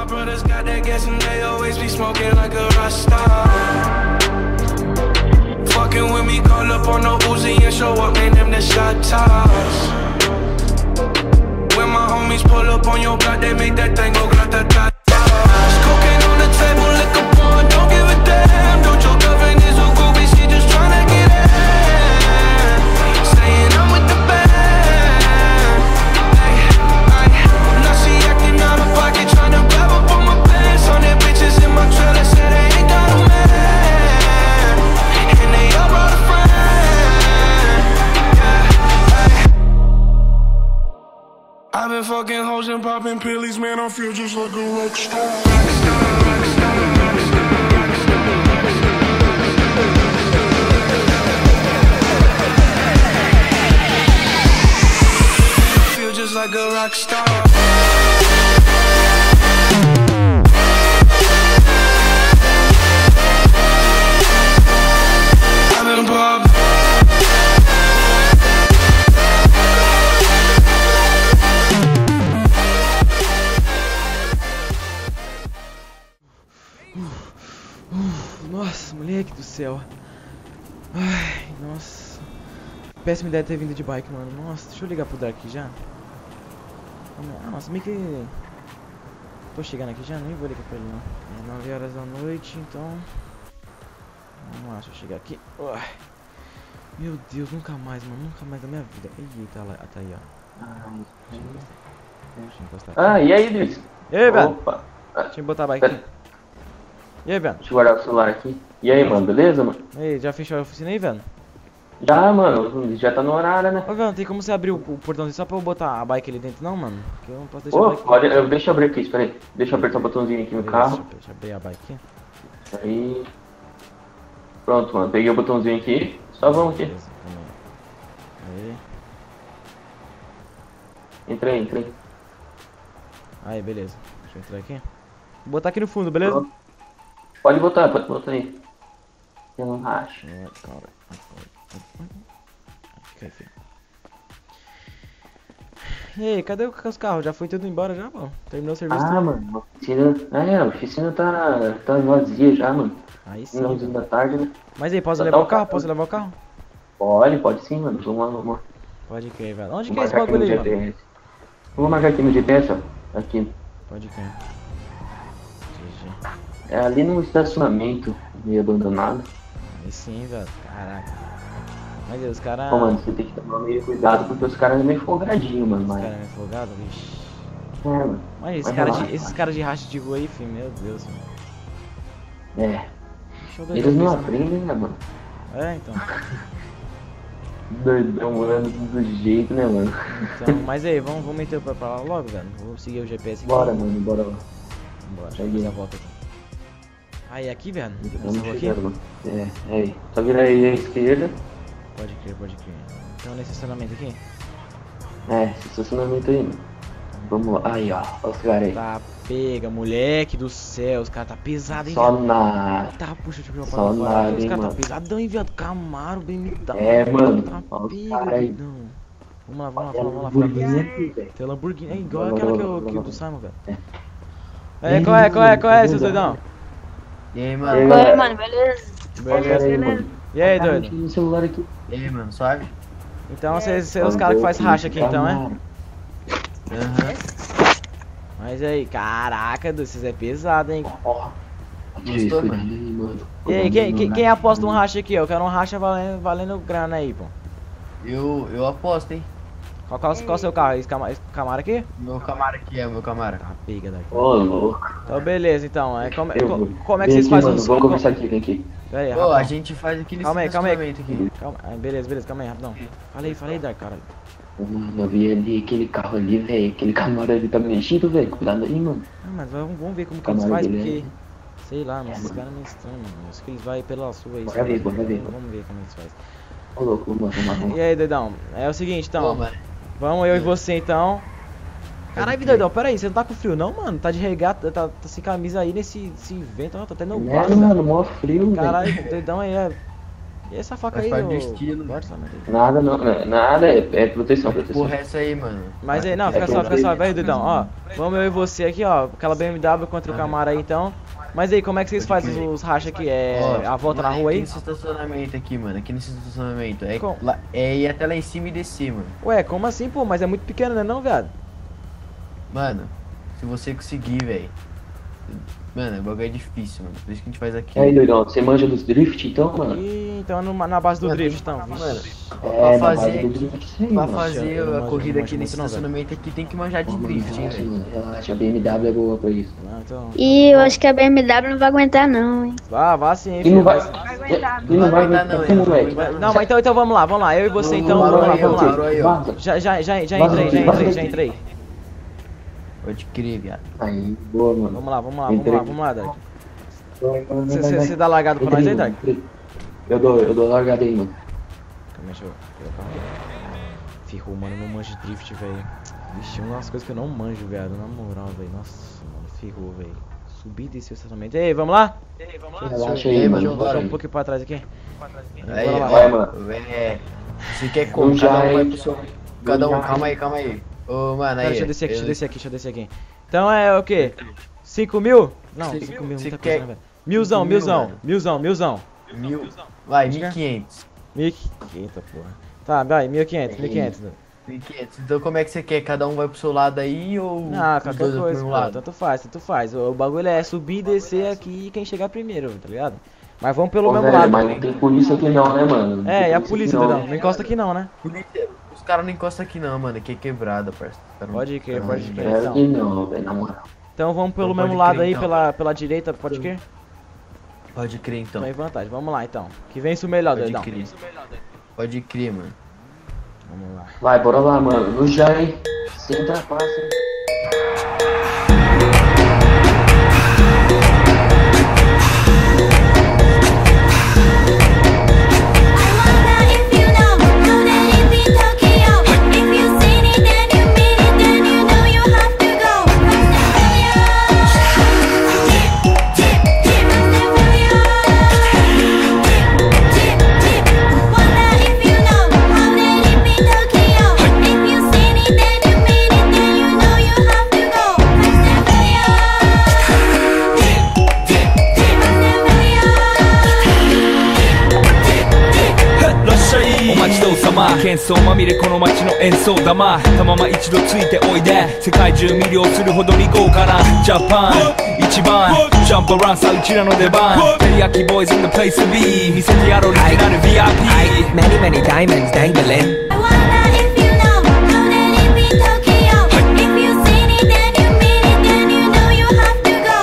brothers got that gas and they always be smoking like a Rasta. Fucking with me, call up on the Uzi and show up, man, them the shot toss. When my homies pull up on your block, they make that thing go grata-ta-ta. Cocaine on the table, liquor porn, don't give a damn. Don't your girlfriend is a groupie, she just tryna get in. Saying I'm with the band. Now she acting out of pocket, tryna grab up on my pants. On that bitches in my trailer, say they ain't got a man. And they all brought a friend. I've been fucking hoes and popping pillies, man, I feel just like a rock star. Just like a rock star. I'm in pop. Nossa, moleque do céu. Ai, nossa. Péssima ideia ter vindo de bike, mano. Nossa, deixa eu ligar pro Dark já. Nossa, meio que... Tô chegando aqui já, nem vou ligar pra ele não. É 9 horas da noite, então... Vamos lá, deixa eu chegar aqui. Uai. Meu Deus, nunca mais, mano. Nunca mais da minha vida. Eita, tá aí, ó. Deixa eu encostar aqui. Ah, e aí, Luiz? E aí, velho? Opa. Deixa eu botar a bike aqui. E aí, velho? Deixa eu guardar o celular aqui. E aí, mano, beleza, mano? E aí, já fechou a oficina aí, velho? Já, mano, já tá no horário, né? Ô, velho, não tem como você abrir o portãozinho só pra eu botar a bike ali dentro, não, mano? Porque eu não posso deixar a Ô, bike... pode, deixa eu abrir aqui, espera aí. Deixa eu apertar o botãozinho aqui no carro. Deixa eu abrir a bike aqui. Aí. Pronto, mano, peguei o botãozinho aqui. Só vamos aqui. Beleza, vamos aí. Entrei, entrei. Aí, beleza. Deixa eu entrar aqui. Vou botar aqui no fundo, beleza? Pronto. Pode botar aí. Eu não racho. Calma. Aqui, filho. E aí, cadê os carros? Já foi tudo embora já, pô? Terminou o serviço? Ah, mano, a oficina... a oficina tá vazia já, mano. Aí sim. Finalzinho da tarde, né? Mas aí, posso Só levar tá o carro? carro. Posso levar o carro? Pode sim, mano. Vamos lá. Pode crer, velho. Onde que Vou é esse marcar aqui bagulho no aí, mano? GPS. Vou marcar aqui no GPS, ó. Aqui. Pode crer. GG. É ali no estacionamento, meio abandonado. Aí sim, velho. Caraca. Mas aí, os caras... Pô, mano, você tem que tomar meio cuidado porque os caras são meio folgadinhos, mano. Os Mas... caras meio folgados, vixi. É, mano. Mas esses caras de racha de rua aí, filho, meu Deus, mano. É. Deixa eu doidão Eles não pensando. aprendem, né, mano? É, então. Doidão, mano, do jeito, né, mano? Então, mas aí, vamos meter pra lá logo, velho. Vou seguir o GPS aqui. Bora, mano, bora lá. Bora, Segue. fazer a volta aqui. Aí, aqui, velho? Nessa Vamos rua aqui? chegar, mano. É aí. Só virar aí à esquerda. Pode crer. Então, nesse estacionamento aqui? Esse estacionamento aí, mano. Vamos lá. Aí, ó. Olha os caras aí. Tá, pega, moleque do céu. Os caras tá pesado, hein, Só velho? na... Tá, puxa, deixa eu jogar Só pra fora. nada, Os hein, caras tá mano. pesadão, hein, viado? Camaro, BMW. Mano. Tá Olha os pega, caras aí. doidão. Vamos lá. Lamborghini aqui, velho. Tem Lamborghini. É igual Bora, aquela bora, que bora. do Simon, velho. É. Qual é, seus doidão? E aí, E mano? aí, Oi, galera? mano, beleza? Pera aí, mano. E aí, Cara, doido? tinha no celular aqui. E aí, mano, suave? Então, vocês são os caras que faz racha aqui, então, é? Aham. Mas aí, caraca, vocês é pesado, hein? Ó. Gostou, Cuidado mano? aí, mano. E aí, quem aposta um racha aqui? Eu quero um racha valendo grana aí, pô. Eu aposto, hein? Qual o seu carro? Esse Camaro aqui? Meu Camaro aqui é o meu Camaro. Tá, pega daqui. Ô, louco. Então, beleza, então. Como é Eu que vou. vocês Vem fazem aqui, os... mano. Vamos conversar aqui, vem aqui. Pera aí, Pô, rapidão. a gente faz aqui nesse Calma aí. estacionamento aqui. Calma. Beleza, calma aí, rapidão. Falei, Dark, caralho. Mano, eu vi ali aquele carro ali, velho. Aquele Camaro ali tá mexido, velho. Cuidado aí, mano. Ah, mas vamos ver como que Camaro eles fazem, dele porque... Sei lá, mas esses caras meio estranhos, mano. Acho que eles vão pela sua aí. Bora ver, bora ver. Vamos ver como eles fazem. Ô, louco, vamos lá. E aí, doidão? É o seguinte, Pô, então. mano. Vamos eu e você, então. Caralho, doidão, pera aí, você não tá com frio não, mano? Tá de regata, tá sem camisa aí nesse vento, ó, tá até no É, braço. mano, mó frio, velho. Caralho, doidão aí, é... E essa faca Faz aí, parte do ô... estilo. Bora só, né? Nada, não, nada, é proteção, proteção. Porra, é essa aí, mano. Mas aí, não, fica só, velho, doidão, ó. Vamos eu e você aqui, ó. Aquela BMW contra o Camaro aí, então. Mas aí, como é que vocês fazem os rachas aqui? É Ó, a volta na mano, rua aqui aí? nesse estacionamento aqui, mano. Aqui nesse estacionamento. Como? É ir até lá em cima e descer, mano. Ué, como assim, pô? Mas é muito pequeno, né não, viado? Mano, se você conseguir, velho. Mano, o bagulho é difícil, mano. Por isso que a gente faz aqui. E aí, doidão, você manja dos drift então, mano? Ih, então na base do drift, então. Mano, É, pra na base fazer, do drift, sim, pra mano. fazer Eu não a manjo- corrida não aqui manjo nesse muito não, velho. estacionamento aqui tem que manjar de drift, hein, Relaxa, velho. mano, relaxa, a BMW é boa pra isso. Não, então... E eu acho que a BMW não vai aguentar não, hein. Vá sim, E não filho. vai. aguentar, E não vai aguentar, aguentar, não, moleque. Não, mas então vamos lá. Eu e você, então, Parou vamos lá, aí, ó, vamos lá. parou aí, ó. Vaza. Já entrei. Pode crer, viado. Aí, boa, mano. Vamos lá, Dark. Você dá largado pra nós aí, Dark? Eu dou largada aí, mano. Calma, deixa eu colocar aqui. Ferrou, mano, eu não manjo de drift, velho. Vixe, uma das coisas que eu não manjo, velho. Na moral, velho. Nossa, mano, ferrou, velho. Subir e descer o estacionamento. Ei, vamos lá? Relaxa aí, Ei, mano. mano, Vou bora. um pouquinho pra trás aqui. Aí, Bora lá. Vai, mano. É. Você quer como? Não já Cada um vai é- pro seu. Cada um, não já é- calma aí. Ô, mano, Pera, aí. deixa eu descer aqui. Então é o quê? 5 mil? Não, Cê- 5 mil, cê muita quer- coisa, né, velho? Milzão. 1.500. 1.500, porra. Tá, vai, 1.500. 1.500. Então como é que você quer? Cada um vai pro seu lado aí ou. Ah, os qualquer dois vão pro coisa, meu pô, lado? tanto faz. O bagulho é subir e descer aqui e quem chegar primeiro, tá ligado? Mas vamos pelo Ô, mesmo velho, lado. mas não tem polícia aqui não, né, mano? Não É, tem e a polícia, aqui não encosta aqui não, né? Polícia, os caras não encostam aqui não, mano. Aqui é quebrada, parça. Pode crer. Espero Então. que não, velho, na moral. Então vamos pelo Então mesmo pode lado crer, aí, então. pela direita, pode crer? Pode crer então. Então em vantagem, vamos lá então. Que vence o melhor, Pode doidão. crer. Pode crer, mano. Vamos lá. Vai, bora lá, mano. No já, hein? Sem ultrapassa, hein? お待ちどうさま喧騒まみれこの街の演奏玉たまま一度ついておいで世界中魅了するほどに豪華なジャパン一番ジャンプアランさうちらの出番テリヤキボーイズ in the place to be 見せてやろうオリジナル VIP Many, many diamonds dangling. I wonder if you know that it be Tokyo. If you seen it, then you mean it, then you know you have to go.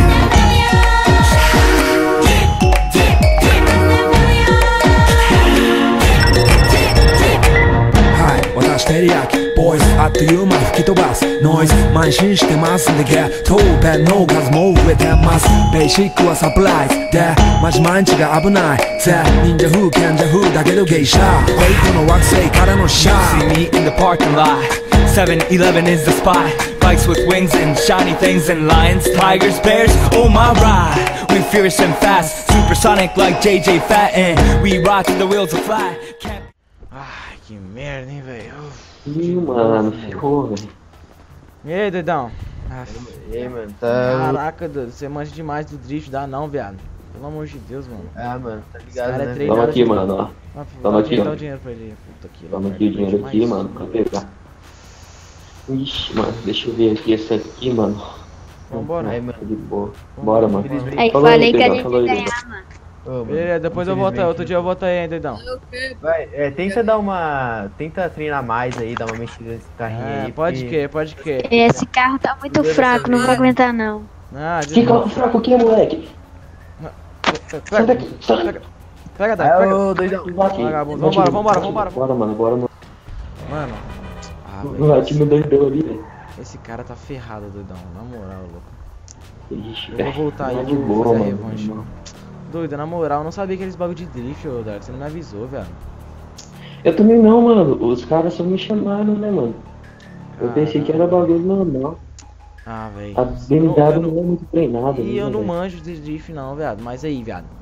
Hi, 私テリヤキボーイズあっという間吹き飛ばすノイズ慢心してますんでゲットペンの数も増えてますベーシックはサプライズでマジ毎日が危ないぜ忍者風賢者風だけどゲイシャーウェイトの惑星からのシャ See ー me in the parking lot 7-Eleven is the spot Bikes with wings and shiny things and lions, tigers, bears, oh my ride We fierce and fast, supersonic like JJ Fatten We ride till the wheels are flat Can't Ai, que merda, hein, velho. Ih, mano, ferrou, velho. E aí, doidão? Ah, E aí, mano, tá. caraca, doido, você manja demais do drift, dá não, viado. Pelo amor de Deus, mano. Ah, mano, tá Esse ligado, cara é né? treinado. Toma aqui, mano, ó. Toma aqui, Dá ó. o dinheiro pra ele. Puta que Toma aqui o dinheiro aqui, mano, pra pegar. Ixi, mano, deixa eu ver aqui esse aqui, mano. Vambora. Aí, mano. De boa. Bora, mano. Infelizmente. Aí Falou falei que a doidão, gente falou ia aí, ganhar, mano. Ô, mano, Beleza, depois eu volto aí, outro dia eu volto aí, hein, doidão. Vai, tenta dar uma. Tenta treinar mais aí, dar uma mexida nesse carrinho É, aí. pode porque- crer. Esse carro tá muito fraco, não vai aguentar não. Ah, Que carro fraco aqui, moleque? Sai pega, daqui, sai. pega, Dark, Aí, pega. ô, doidão. Bate, Vagabundo, bate, vambora. Bora, mano, bora, mano. Mano. Ah, Bate velho. no doidão ali, velho. Esse cara tá ferrado, doidão. Na moral, louco. Ixi, Eu velho. vou voltar aí, Tá eu de vou boa, fazer a mano. revanche. Doido, na moral, eu não sabia aqueles bagulho de drift, ô Dark. Você não me avisou, velho. Eu também não, mano. Os caras só me chamaram, né, mano? Eu pensei que era bagulho normal. Ah, velho. A BMW não é muito treinada, E eu né, não velho? manjo de drift não, viado. Mas aí, viado.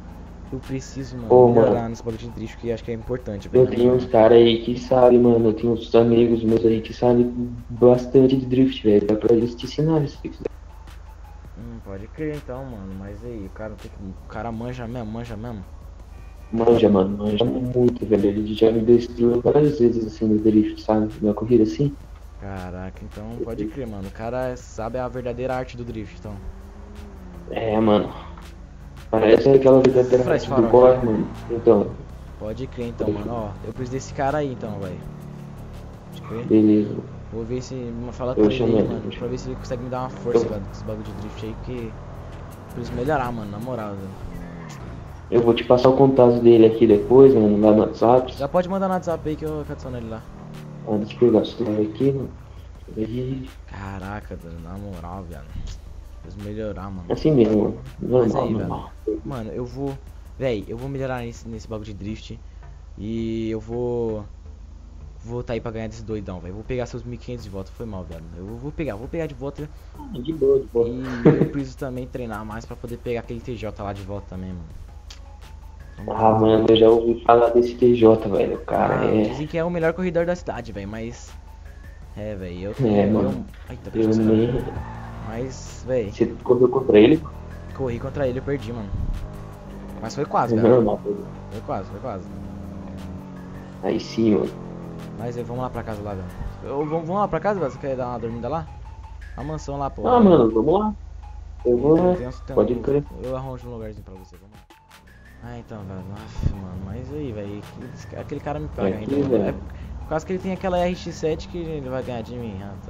Eu preciso, mano, Ô, melhorar mano. nesse bagulho de drift, que acho que é importante, Eu velho. tenho uns caras aí que sabem, mano. Eu tenho uns amigos meus aí que sabem bastante de drift, velho. Dá pra eles te ensinar se você quiser. Pode crer então, mano. Mas aí, o cara, o cara manja mesmo, manja mesmo. Manja, mano, manja muito, velho. Ele já me destruiu várias vezes assim no drift, sabe? Na corrida assim. Caraca, então pode crer, mano. O cara sabe a verdadeira arte do drift, então. É, mano. Parece aquela verdadeira Faz arte do farol, boy, né? mano. Então, Pode crer então, mano. Ó, eu preciso desse cara aí então, velho. Pode crer. beleza. Vou ver se. Fala Eu com ele chamo aí, ele, mano. eu chamo Pra ver se ele consegue me dar uma força, Eu- velho, com esse bagulho de drift aí, porque. Eu preciso melhorar, mano, na moral, velho. Eu vou te passar o contato dele aqui depois, mano, lá no WhatsApp. Já pode mandar no WhatsApp aí que eu adiciono ele lá. Ah, deixa eu pegar o celular aqui, mano. Aí, Caraca, velho, na moral, velho. Preciso melhorar, mano. assim mesmo, mano. Mas Normal, aí, normal. Mano, eu vou. Véi, eu vou melhorar nesse bagulho de drift. E eu vou. Vou tá aí pra ganhar desse doidão, velho. Vou pegar seus 1.500 de volta. Foi mal, velho. Eu vou pegar de volta. De boa, de boa. E eu preciso também treinar mais pra poder pegar aquele TJ lá de volta também, mano. Ah, mano, eu já ouvi falar desse TJ, velho. O cara é. Dizem que é o melhor corredor da cidade, velho, mas. É, velho, eu É, mano. Eita, Eu puxa, nem. mas, velho, Você correu contra ele? corri contra ele e perdi, mano. Mas foi quase, É velho. normal, pô. Foi quase, foi quase. Aí sim, mano. Mas aí, vamos lá pra casa lá, velho. Vamos lá pra casa, velho? Você quer dar uma dormida lá? A mansão lá, pô. Ah, mano, vamos lá. Eu vou lá. Tem Pode crer. Eu arranjo um lugarzinho pra você, vamos lá. Ah, então, velho. Aff, mano, mas aí, velho. Aquele cara me paga Aqui, ainda. velho. É por causa que ele tem aquela RX-7 que ele vai ganhar de mim. Ah, tá.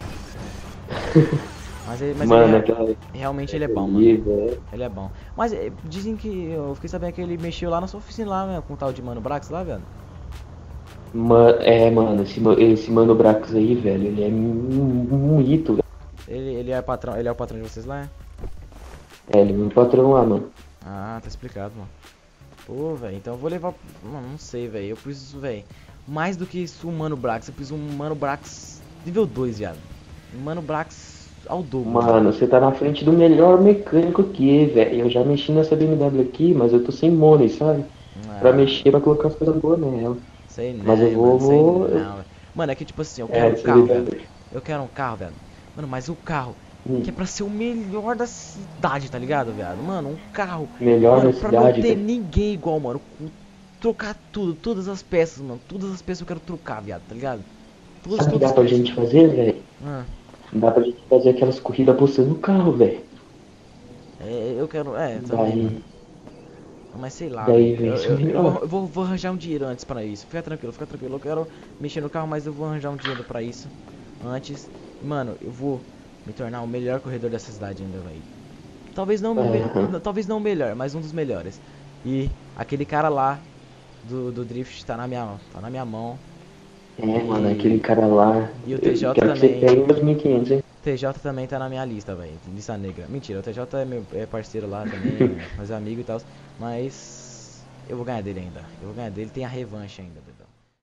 Mas Mano, ele, aquela. realmente ele é bom, mano. Velho. Ele é bom. Mas dizem que. Eu fiquei sabendo que ele mexeu lá na sua oficina lá, né? Com o tal de Mano Brax lá, velho. Mano, esse Mano Brax aí, velho, ele é um mito, velho. Ele é patrão. Ele é o patrão de vocês lá, é? É, ele é meu patrão lá, mano. Ah, tá explicado, mano. Pô, velho, então eu vou levar. Mano, não sei, velho. Eu preciso, velho. Mais do que isso, um Mano Brax. Eu preciso um Mano Brax nível 2, viado. Um Mano Brax ao dobro. Mano, você tá na frente do melhor mecânico aqui, velho. Eu já mexi nessa BMW aqui, mas eu tô sem money, sabe? Pra mexer, pra colocar as coisas boas nela. Sei não, Mas eu mano, sei vou- não, velho. Mano, é que tipo assim, eu É, quero um você carro, liga- velho. Eu quero um carro, velho. Mano, mas o carro Hum. que é pra ser o melhor da cidade, tá ligado, viado? Mano, um carro. Melhor Mano, da pra cidade, não ter velho. ninguém igual, mano. Trocar tudo, todas as peças, mano. Todas as peças eu quero trocar, viado, tá ligado? Todas, Sabe o que todas dá pra as gente fazer, velho? Ah, Dá pra gente fazer aquelas corridas apostando no carro, velho. eu quero. Também. Daí, Mas sei lá, daí velho. vem isso Eu melhor. vou arranjar um dinheiro antes pra isso. Fica tranquilo, fica tranquilo. Eu quero mexer no carro, mas eu vou arranjar um dinheiro pra isso antes. Mano, eu vou me tornar o melhor corredor dessa cidade ainda, velho. Talvez não, talvez não o melhor, mas um dos melhores. E aquele cara lá do drift tá na minha mão. É, mano, aquele cara lá. E o eu TJ quero que você também. pegue meus 1.500, hein? TJ também tá na minha lista, velho. Lista negra. Mentira, o TJ é parceiro lá também, meus amigos e tal. Mas eu vou ganhar dele ainda. Eu vou ganhar dele, tem a revanche ainda, doidão.